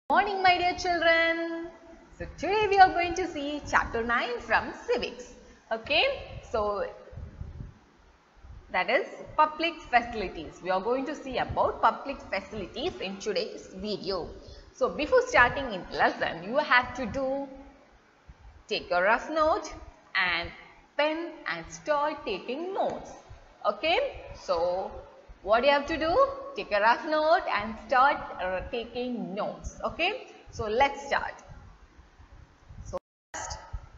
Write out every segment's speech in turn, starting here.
Morning, my dear children. So today we are going to see chapter 9 from civics. Okay, so that is public facilities. We are going to see about public facilities in today's video. So before starting in the lesson, you have to take a rough note and pen and start taking notes. Okay, so what you have to do? Take a rough note and start taking notes. Okay, so let's start. So first,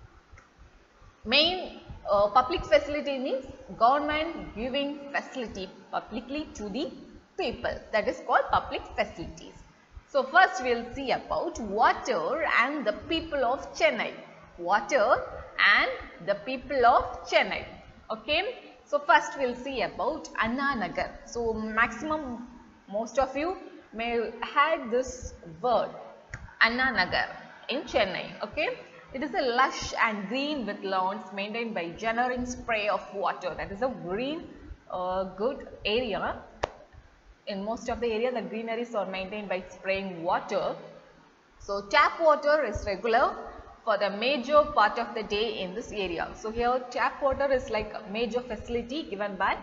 main public facility means government giving facility publicly to the people. That is called public facilities. So first we will see about water and the people of Chennai. Water and the people of Chennai. Okay. So first we will see about Anna Nagar. So maximum most of you may had this word Anna Nagar in Chennai. Okay. It is a lush and green with lawns maintained by generating spray of water. That is a green good area. In most of the area the greeneries are maintained by spraying water. So tap water is regular for the major part of the day in this area. So here tap water is like a major facility given by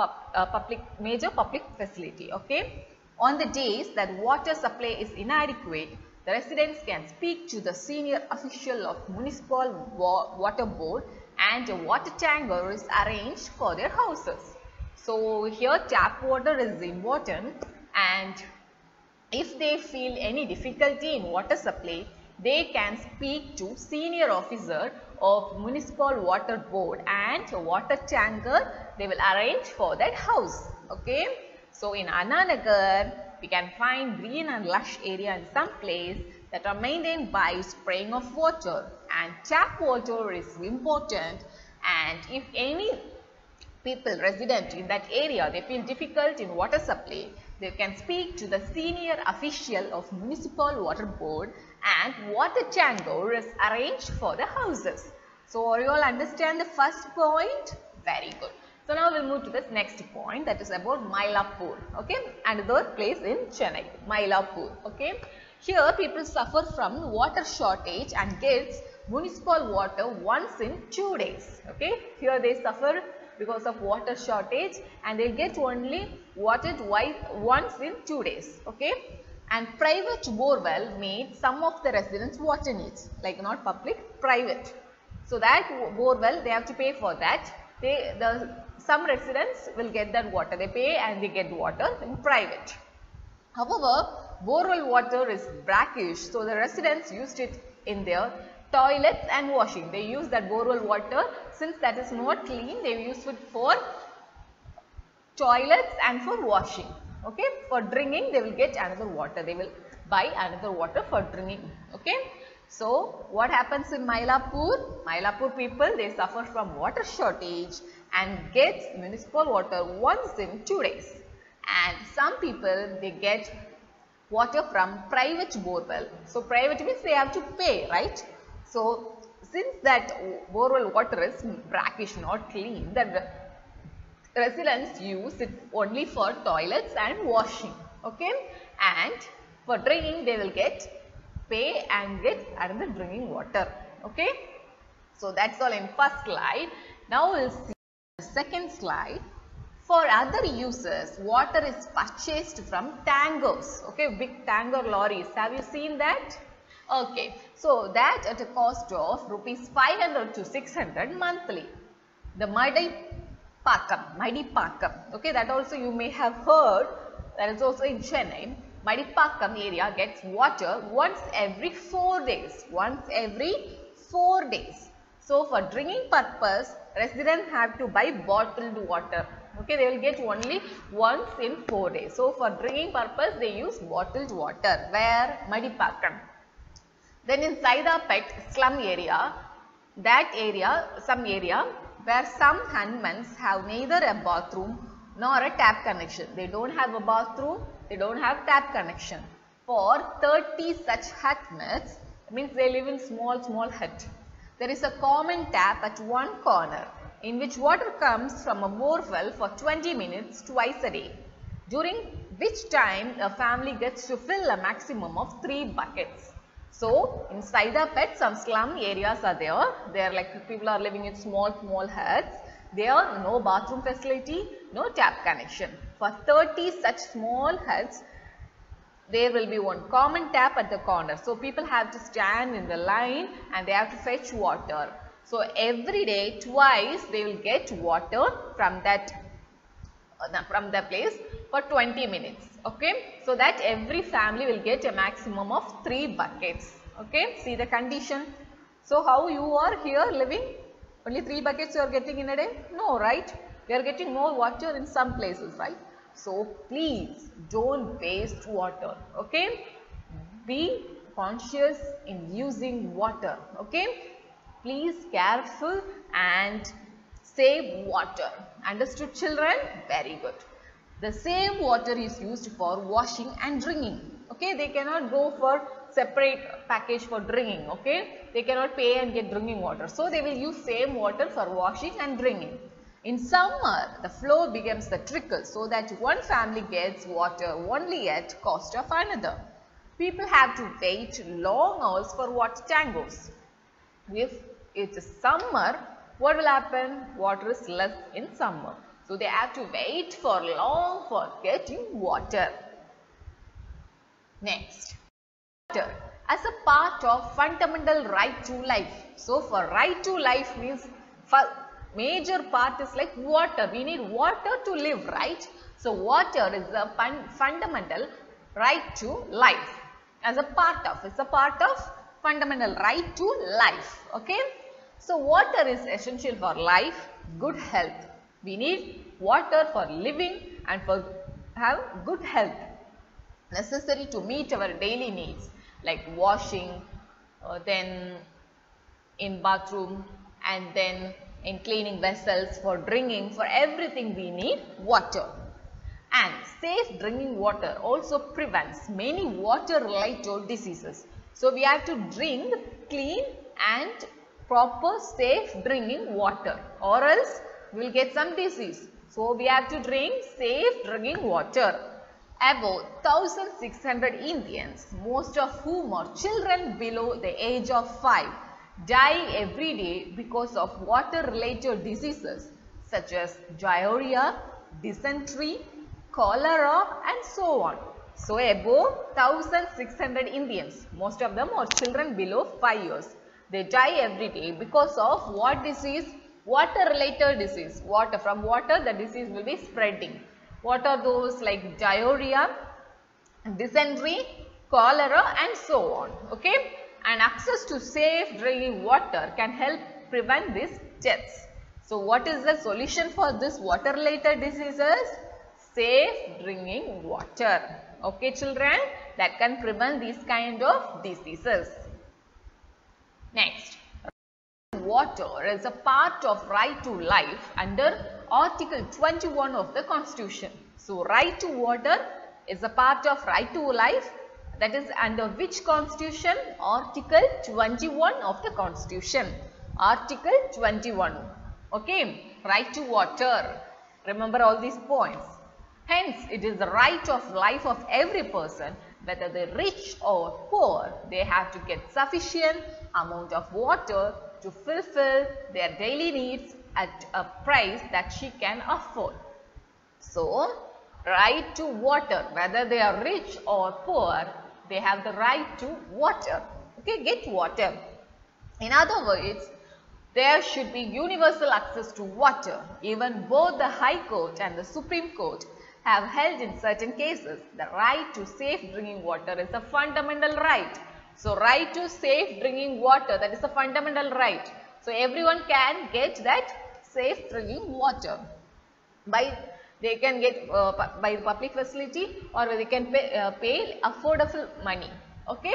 major public facility. Okay. On the days that water supply is inadequate, the residents can speak to the senior official of municipal water board and a water tanker is arranged for their houses. So here tap water is important, and if they feel any difficulty in water supply, they can speak to senior officer of municipal water board and a water tanker they will arrange for that house. Okay. So in Anna Nagar, we can find green and lush area in some place that are maintained by spraying of water, and tap water is important, and if any people resident in that area they feel difficult in water supply, they can speak to the senior official of municipal water board and water tanker is arranged for the houses. So you all understand the first point? Very good. So now we'll move to the next point, that is about Mylapore. Okay, another place in Chennai, Mylapore. Okay, here people suffer from water shortage and gets municipal water once in 2 days. Okay, here they suffer because of water shortage and they get only water once in 2 days. Okay, and private borewell meet some of the residents' water needs, like not public, private. So that borewell they have to pay for that. Some residents will get that water, they pay and they get water in private. However, borewell water is brackish, so the residents used it in their toilets and washing. They use that borewell water, since that is not clean, they use it for toilets and for washing. Okay, for drinking they will get another water, they will buy another water for drinking. Okay, so what happens in Mylapore? Mylapore people, they suffer from water shortage and gets municipal water once in 2 days, and some people they get water from private borewell. So private means they have to pay, right? So since that borewell water is brackish, not clean, the residents use it only for toilets and washing. Okay, and for drinking they will pay and get another drinking water. Okay, so that's all in first slide. Now we'll see the second slide. For other uses, water is purchased from tankers. Okay, big tanker lorries. Have you seen that? Okay, so that at a cost of rupees 500 to 600 monthly. The Madipakam. Okay, that also you may have heard. That is also in Chennai. Madipakam area gets water once every 4 days. Once every 4 days. So for drinking purpose, residents have to buy bottled water. Okay, they will get only once in 4 days. So for drinking purpose, they use bottled water. Where? Madipakam. Then in Saidapet slum area, some area where some Hanmans have neither a bathroom nor a tap connection. They don't have a bathroom, they don't have tap connection. For 30 such hutments, means they live in small hut. There is a common tap at one corner in which water comes from a borewell for 20 minutes twice a day. During which time a family gets to fill a maximum of 3 buckets. So, in Saidapet, some slum areas are there. They are like people are living in small huts. There are no bathroom facility, no tap connection. For 30 such small huts, there will be one common tap at the corner. So, people have to stand in the line and they have to fetch water. So, every day twice they will get water from the place for 20 minutes. Okay. So, that every family will get a maximum of 3 buckets. Okay. See the condition. So, how you are here living? Only 3 buckets you are getting in a day? No, right? We are getting more water in some places, right? So, please don't waste water. Okay. Be conscious in using water. Okay. Please careful and save water. Understood, children? Very good. The same water is used for washing and drinking. Okay, they cannot go for separate package for drinking. Okay, they cannot pay and get drinking water. So, they will use same water for washing and drinking. In summer, the flow becomes the trickle so that one family gets water only at cost of another. People have to wait long hours for water tangos. If it is summer, what will happen? Water is less in summer. So, they have to wait for long for getting water. Next, water as a part of fundamental right to life. So, for right to life means major part is like water. We need water to live, right? So, water is a fundamental right to life as a part of. It's a part of fundamental right to life. Okay. So, water is essential for life, good health. We need water for living and for have good health, necessary to meet our daily needs like washing, then in bathroom, and then in cleaning vessels, for drinking, for everything we need water. And safe drinking water also prevents many water related diseases. So, we have to drink clean and proper safe drinking water, or else we will get some disease. So, we have to drink safe drinking water. About 1,600 Indians, most of whom are children below the age of 5, die every day because of water related diseases such as diarrhea, dysentery, cholera and so on. So, above 1,600 Indians, most of them are children below 5 years. They die every day because of what disease? Water related disease. Water, from water the disease will be spreading. What are those? Like diarrhea, dysentery, cholera and so on. Okay. And access to safe drinking water can help prevent these deaths. So, what is the solution for this water related diseases? Safe drinking water. Okay, children, that can prevent these kind of diseases. Next, water is a part of right to life under Article 21 of the Constitution. So, right to water is a part of right to life, that is under which Constitution? Article 21 of the Constitution. Article 21. Okay, right to water. Remember all these points. Hence, it is the right of life of every person, whether they rich or poor. They have to get sufficient amount of water to fulfill their daily needs at a price that she can afford. So, right to water, whether they are rich or poor, they have the right to water. Okay, get water. In other words, there should be universal access to water. Even both the High Court and the Supreme Court have held in certain cases the right to safe drinking water is a fundamental right. So, right to safe drinking water, that is a fundamental right. So, everyone can get that safe drinking water they can get by the public facility, or they can pay affordable money. Okay.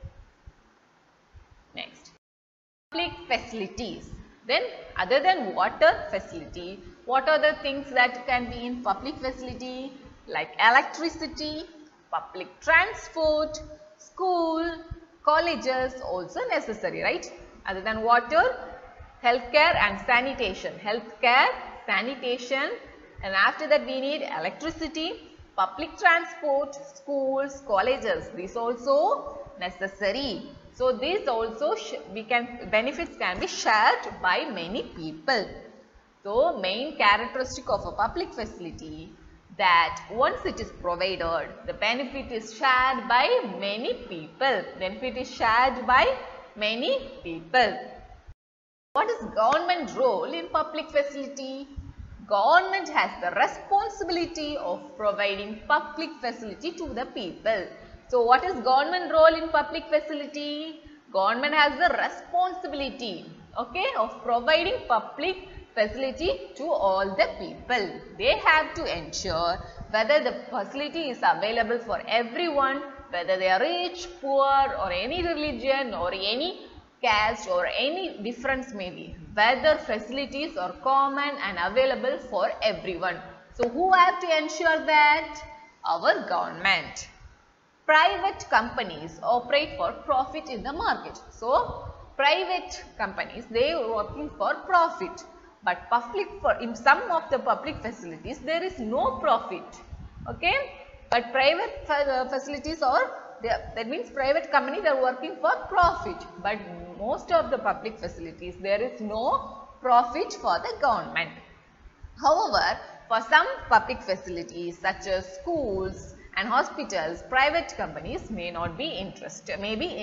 Next, public facilities. Then other than water facility, what are the things that can be in public facility? Like electricity, public transport, school, colleges also necessary, right? Other than water, healthcare and sanitation. Healthcare, sanitation, and after that we need electricity, Public transport, schools, colleges, these also necessary. So these also benefits can be shared by many people. So main characteristic of a public facility that once it is provided, the benefit is shared by many people. Benefit is shared by many people. What is government role in public facility? Government has the responsibility of providing public facility to the people. So what is government role in public facility? Government has the responsibility, okay, of providing public facility to all the people. They have to ensure whether the facility is available for everyone, whether they are rich, poor, or any religion or any caste or any difference may be, whether facilities are common and available for everyone. So who have to ensure that? Our government. Private companies operate for profit in the market. So private companies, they are working for profit, but in some of the public facilities there is no profit, okay, but private facilities are that means private companies are working for profit, but most of the public facilities there is no profit for the government. However, for some public facilities such as schools and hospitals, private companies may be interested.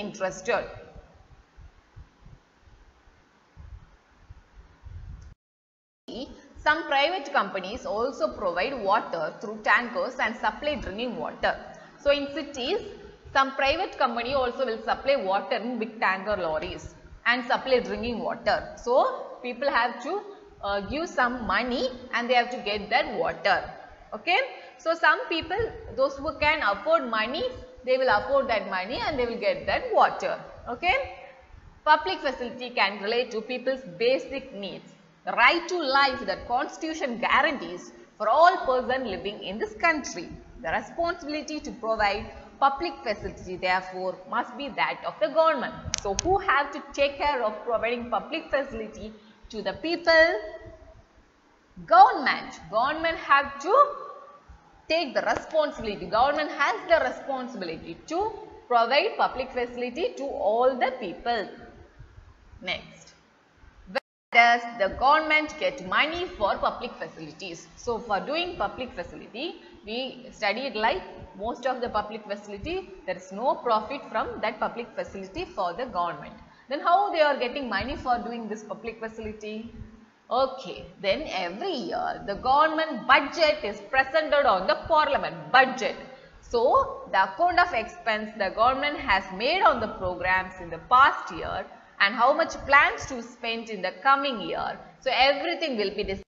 Some private companies also provide water through tankers and supply drinking water. So in cities, some private company also will supply water in big tanker lorries and supply drinking water. So people have to give some money and they have to get that water. Okay. So some people, those who can afford money, they will afford that money and they will get that water. Okay. Public facility can relate to people's basic needs. The right to life that Constitution guarantees for all persons living in this country. The responsibility to provide public facility therefore must be that of the government. So who have to take care of providing public facility to the people? Government. Government have to take the responsibility. Government has the responsibility to provide public facility to all the people. Next. Does the government get money for public facilities? So for doing public facility, we studied like most of the public facility, there is no profit from that public facility for the government. Then how they are getting money for doing this public facility? Okay, then every year the government budget is presented on the parliament budget. So the account of expense the government has made on the programs in the past year and how much plans to spend in the coming year. So everything will be decided.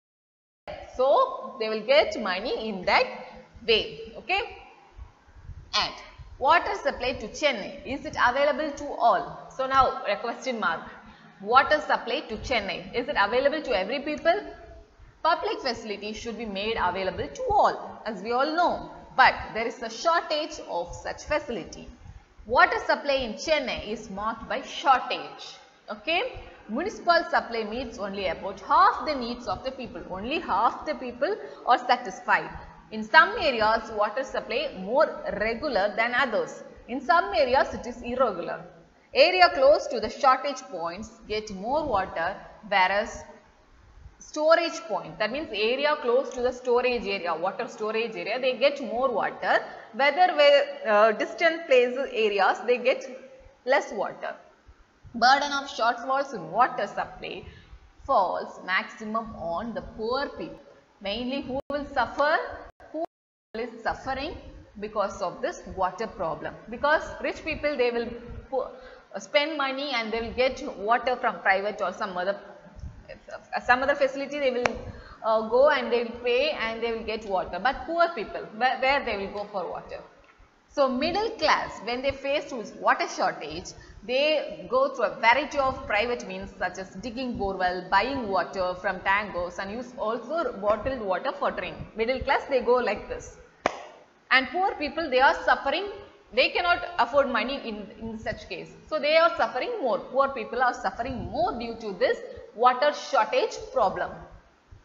So they will get money in that way. Okay. And water supply to Chennai, is it available to all? So now a question mark. Water supply to Chennai, is it available to every people? Public facility should be made available to all, as we all know. But there is a shortage of such facility. Water supply in Chennai is marked by shortage. Okay. Municipal supply meets only about half the needs of the people. Only half the people are satisfied. In some areas, water supply more regular than others. In some areas, it is irregular. Area close to the shortage points get more water, whereas storage point, that means area close to the storage area, water storage area, they get more water. Where distant places areas, they get less water. Burden of shortfalls in water supply falls maximum on the poor people. Mainly who will suffer? Poor people is suffering because of this water problem. Because rich people, they will spend money and they will get water from private or some other facility, they will go and they will pay and they will get water. But poor people, where they will go for water? So middle class, when they face with water shortage, they go through a variety of private means such as digging borewell, buying water from tankers and use also bottled water for drink. Middle class, they go like this. And poor people, they are suffering, they cannot afford money in such case. So they are suffering more. Poor people are suffering more due to this water shortage problem.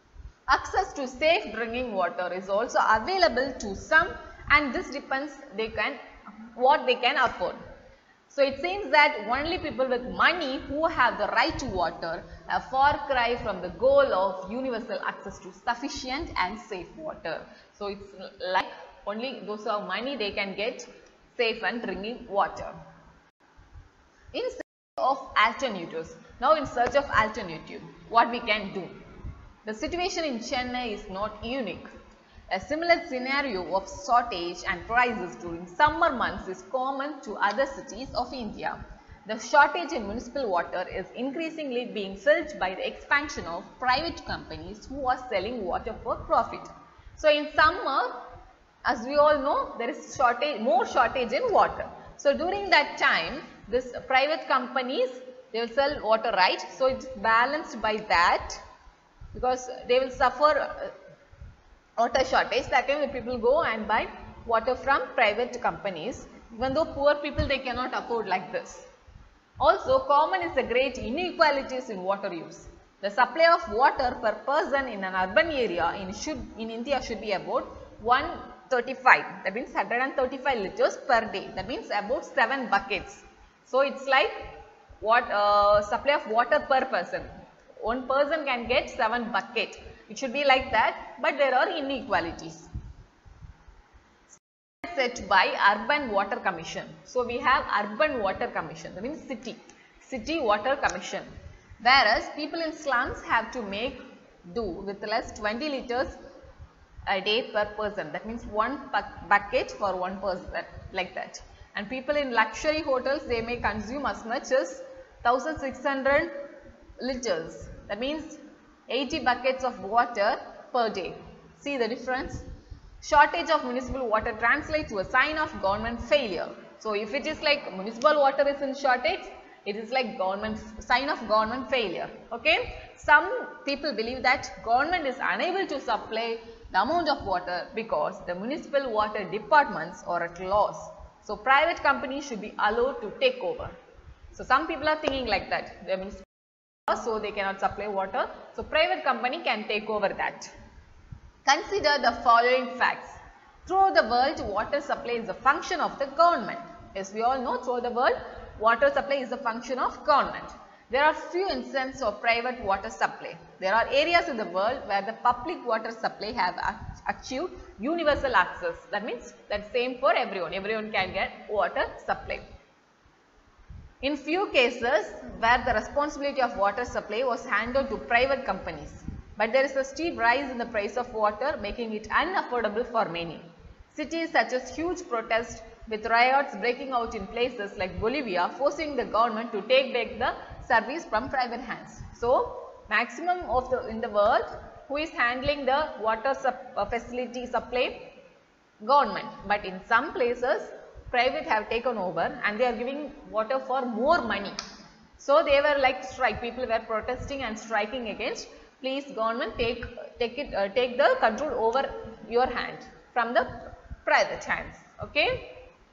Access to safe drinking water is also available to some, and this depends what they can afford. So it seems that only people with money who have the right to water, a far cry from the goal of universal access to sufficient and safe water. So it's like only those who have money, they can get safe and drinking water. In search of alternatives, now in search of alternative, what we can do? The situation in Chennai is not unique. A similar scenario of shortage and prices during summer months is common to other cities of India. The shortage in municipal water is increasingly being filled by the expansion of private companies who are selling water for profit. So in summer, as we all know, there is more shortage in water. So during that time, this private companies, they will sell water, right? So it's balanced by that, because they will suffer water shortage. That time the people go and buy water from private companies, even though poor people, they cannot afford like this. Also, common is the great inequalities in water use. The supply of water per person in an urban area in India should be about 135, that means 135 liters per day, that means about 7 buckets. So it's like what supply of water per person. One person can get 7 buckets. It should be like that, but there are inequalities set by Urban Water Commission. So we have Urban Water Commission, that means city water commission. Whereas people in slums have to make do with less 20 liters a day per person. That means 1 bucket for 1 person, like that. And people in luxury hotels, they may consume as much as 1600 liters. That means 80 buckets of water per day. See the difference? Shortage of municipal water translates to a sign of government failure. So if it is like municipal water is in shortage, it is like sign of government failure. Okay? Some people believe that government is unable to supply the amount of water because the municipal water departments are at loss. So private companies should be allowed to take over. So some people are thinking like that. The municipal, so they cannot supply water. So private company can take over that. Consider the following facts. Throughout the world, water supply is a function of the government. As we all know, throughout the world, water supply is a function of government. There are few instances of private water supply. There are areas in the world where the public water supply have achieved universal access. That means that's same for everyone. Everyone can get water supply. In few cases where the responsibility of water supply was handed to private companies, but there is a steep rise in the price of water, making it unaffordable for many. Cities such as huge protests with riots breaking out in places like Bolivia, forcing the government to take back the service from private hands. So, maximum of in the world, who is handling the water facility supply? Government. But in some places, private have taken over and they are giving water for more money. So, they were like strike. People were protesting and striking against, please government take the control over your hand from the private hands. Okay.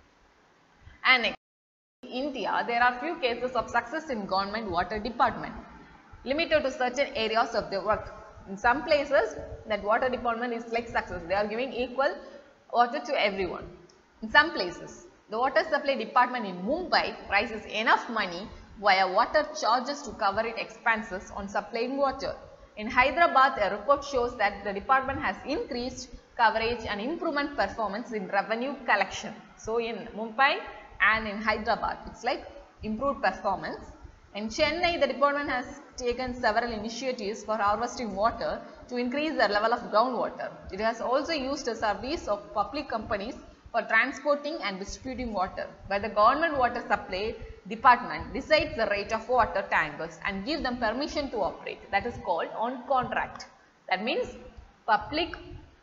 And next, in India, there are few cases of success in government water department, limited to certain areas of the work. In some places, that water department is like success. They are giving equal water to everyone. In some places, the water supply department in Mumbai raises enough money via water charges to cover its expenses on supplying water. In Hyderabad, a report shows that the department has increased coverage and improvement performance in revenue collection. So, in Mumbai and in Hyderabad, it's like improved performance. In Chennai, the department has taken several initiatives for harvesting water to increase the level of groundwater. It has also used a service of public companies for transporting and distributing water, where the government water supply department decides the rate of water tankers and give them permission to operate. That is called on contract. That means public,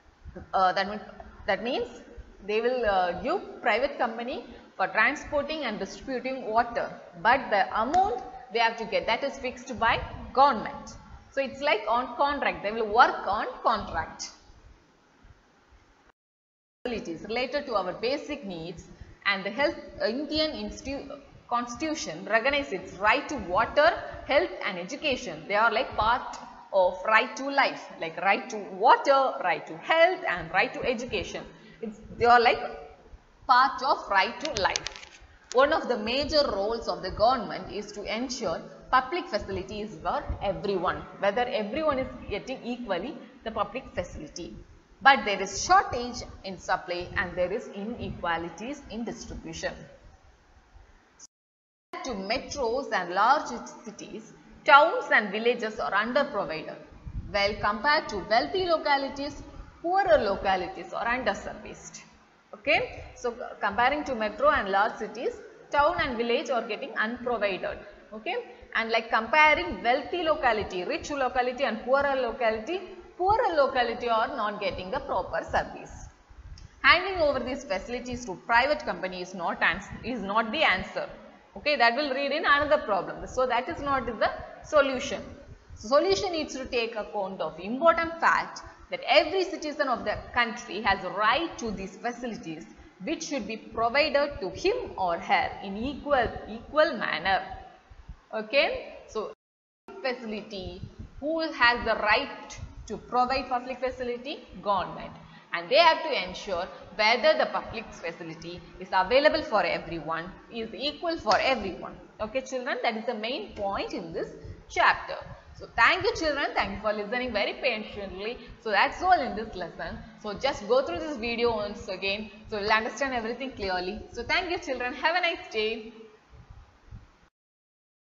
that means they will give private company for transporting and distributing water, but the amount they have to get, that is fixed by government. So it's like on contract, they will work on contract. Related to our basic needs, and the Indian Constitution recognizes its right to water, health and education. They are like part of right to life, like right to water, right to health and right to education. They are like part of right to life. One of the major roles of the government is to ensure public facilities for everyone, whether everyone is getting equally the public facility. But there is shortage in supply and there is inequalities in distribution. To metros and large cities, towns and villages are underprovided, while compared to wealthy localities, poorer localities are underserviced. Okay, so comparing to metro and large cities, town and village are getting unprovided. Okay, and like comparing wealthy locality, rich locality and poorer locality are not getting the proper service. Handing over these facilities to private companies is not the answer. Okay, that will lead in another problem. So that is not the solution. So solution needs to take account of important fact that every citizen of the country has a right to these facilities which should be provided to him or her in equal manner. Okay, so facility, who has the right to provide public facility? Government. And they have to ensure whether the public facility is available for everyone, is equal for everyone. Okay children, that is the main point in this chapter. So thank you children, thank you for listening very patiently. So that's all in this lesson. So just go through this video once again, so you'll understand everything clearly. So thank you children, have a nice day.